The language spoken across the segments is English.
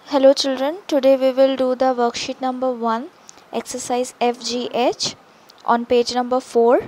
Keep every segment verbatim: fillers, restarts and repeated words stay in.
Hello children, today we will do the worksheet number one, exercise F G H on page number four.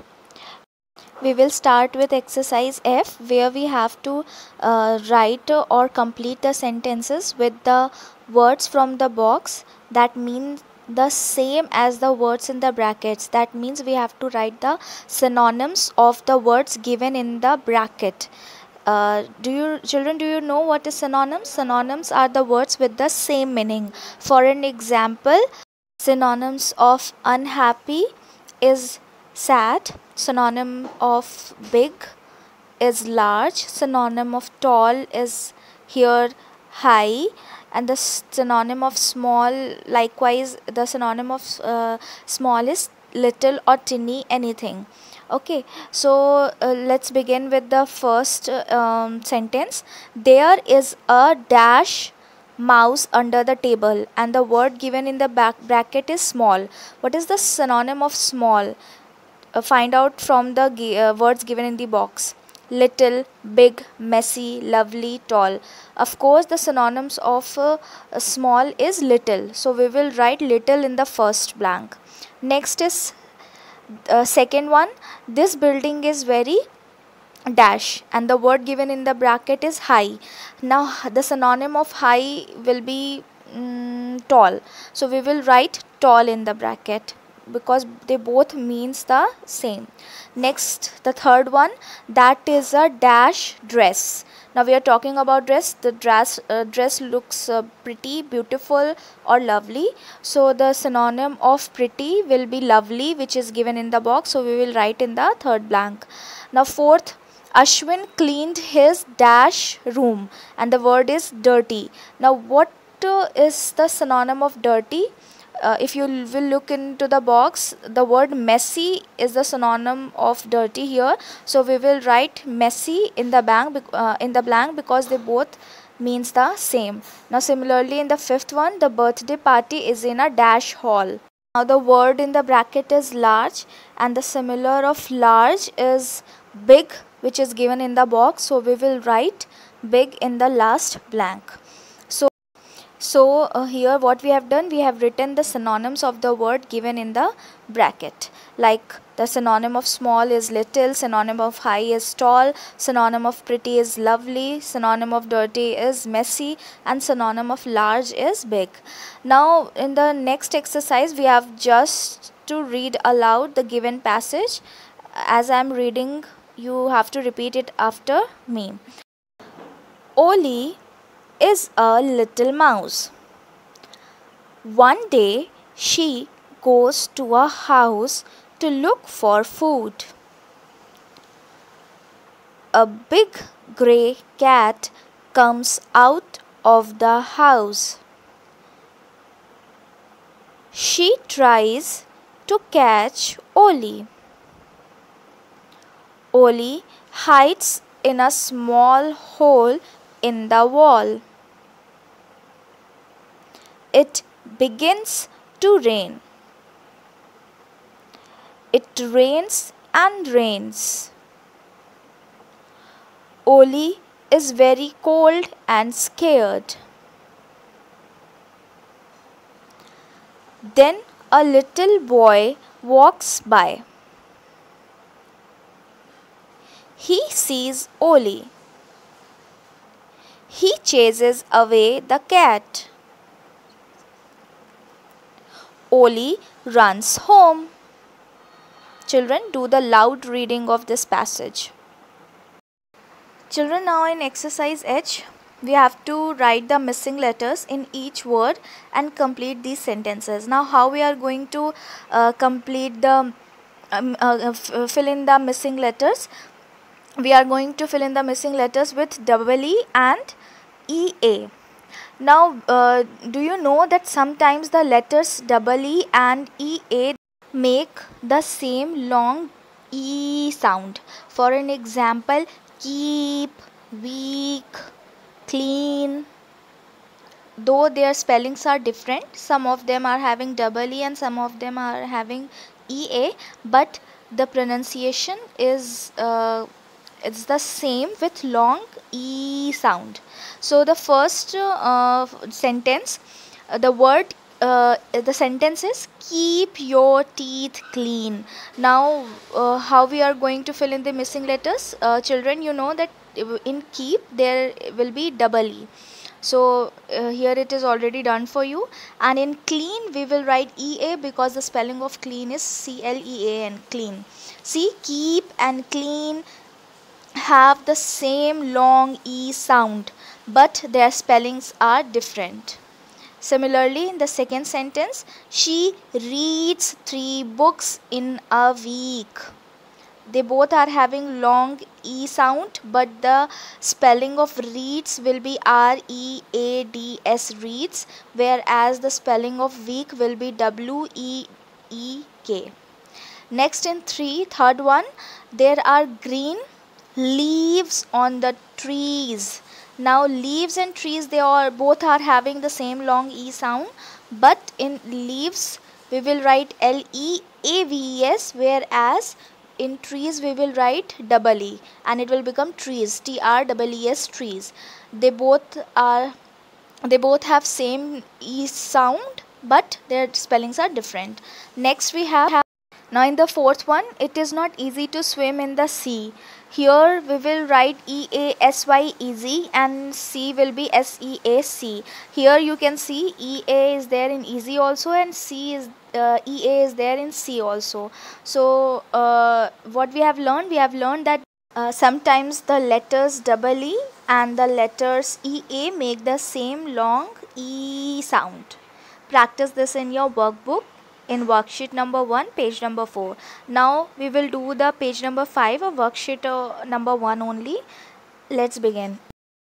We will start with exercise F, where we have to uh, write or complete the sentences with the words from the box that mean the same as the words in the brackets. That means we have to write the synonyms of the words given in the bracket. Uh, do you children do you know what is synonyms? Synonyms are the words with the same meaning. For an example, synonyms of unhappy is sad, synonym of big is large, synonym of tall is here high, and the synonym of small, likewise the synonym of uh, small is little or tinny, anything. Okay, so uh, let's begin with the first uh, um, sentence. There is a dash mouse under the table, and the word given in the back bracket is small. What is the synonym of small? Uh, find out from the uh, words given in the box. Little, big, messy, lovely, tall. Of course, the synonyms of uh, small is little, so we will write little in the first blank. Next is uh, second one. This building is very dash, and the word given in the bracket is high. Now the synonym of high will be mm, tall, so we will write tall in the bracket because they both means the same. Next, the third one, that is a dash dress. Now we are talking about dress. The dress uh, dress looks uh, pretty, beautiful or lovely, so the synonym of pretty will be lovely, which is given in the box, so we will write in the third blank. Now fourth, Ashwin cleaned his dash room, and the word is dirty. Now what uh, is the synonym of dirty? Uh, if you will look into the box, the word messy is the synonym of dirty here, so we will write messy in the blank uh, in the blank because they both means the same. Now similarly, in the fifth one, the birthday party is in a dash hall. Now the word in the bracket is large, and the similar of large is big, which is given in the box, so we will write big in the last blank. So uh, here what we have done, we have written the synonyms of the word given in the bracket. Like the synonym of small is little, synonym of high is tall, synonym of pretty is lovely, synonym of dirty is messy, and synonym of large is big. Now in the next exercise, we have just to read aloud the given passage. As I am reading, you have to repeat it after me. Oli is a little mouse. One day she goes to a house to look for food. A big grey cat comes out of the house. She tries to catch Oli. Oli hides in a small hole in the wall. It begins to rain. It rains and rains. Oli is very cold and scared. Then a little boy walks by. He sees Oli. He chases away the cat. Oli runs home. Children, do the loud reading of this passage. Children, now in exercise H, we have to write the missing letters in each word and complete these sentences. Now how we are going to uh, complete the um, uh, fill in the missing letters? We are going to fill in the missing letters with double E and E A. Now, uh, do you know that sometimes the letters double E and E A make the same long E sound? For an example, keep, week, clean. Though their spellings are different, some of them are having double E and some of them are having E A, but the pronunciation is uh, it's the same with long E sound. So the first uh, sentence, uh, the word uh, the sentence is keep your teeth clean. Now uh, how we are going to fill in the missing letters? Uh, children, you know that in keep there will be double E. So uh, here it is already done for you. And in clean we will write E A because the spelling of clean is C L E A N, clean. See, keep and clean have the same long E sound, but their spellings are different. Similarly, in the second sentence, she reads three books in a week. They both are having long E sound, but the spelling of reads will be R E A D S, reads, whereas the spelling of week will be W E E K. Next, in three, third one, there are green leaves on the trees. Now leaves and trees, they are both are having the same long E sound, but in leaves we will write L E A V E S, whereas in trees we will write double E and it will become trees, T R E E S, trees. They both are they both have same E sound, but their spellings are different. Next we have, now in the fourth one, it is not easy to swim in the sea. Here we will write E A S Y, easy, and C will be S E A C. Here you can see E A is there in easy also, and C is uh, E A is there in C also. So uh, what we have learned, we have learned that uh, sometimes the letters double E and the letters E A make the same long E sound. Practice this in your workbook in worksheet number one, page number four. Now we will do the page number five of worksheet uh, number one only. Let's begin.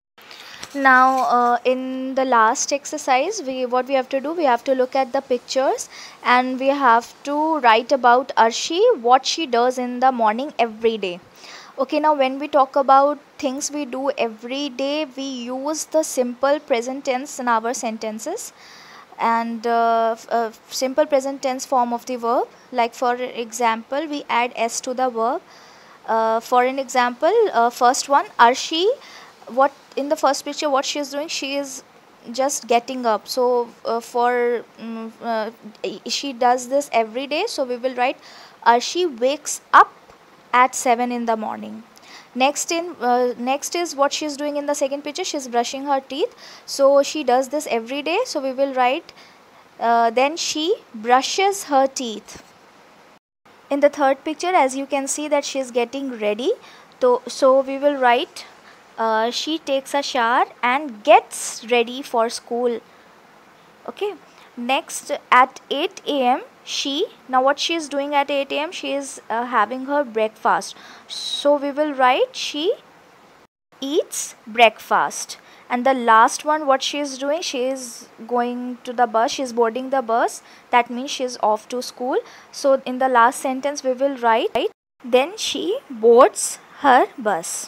Now uh, in the last exercise, we what we have to do, we have to look at the pictures and we have to write about Arshi, what she does in the morning every day. Okay, now when we talk about things we do every day, we use the simple present tense in our sentences and uh, uh, simple present tense form of the verb. Like for example, we add S to the verb. Uh, for an example, uh, first one, Arshi, what in the first picture what she is doing, she is just getting up. So uh, for um, uh, she does this every day, so we will write Arshi wakes up at seven in the morning. Next in uh, next is what she is doing in the second picture, she is brushing her teeth, so she does this every day, so we will write uh, then she brushes her teeth. In the third picture, as you can see that she is getting ready, so, so we will write uh, she takes a shower and gets ready for school. Okay, next at eight A M she, now what she is doing at eight A M, she is uh, having her breakfast, so we will write she eats breakfast. And the last one, what she is doing, she is going to the bus, she is boarding the bus, that means she is off to school. So in the last sentence we will write then she boards her bus,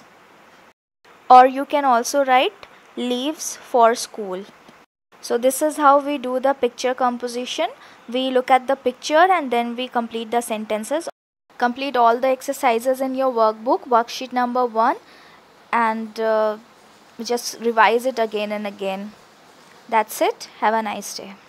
or you can also write leaves for school. So this is how we do the picture composition. We look at the picture and then we complete the sentences. Complete all the exercises in your workbook, worksheet number one, and uh, just revise it again and again. That's it. Have a nice day.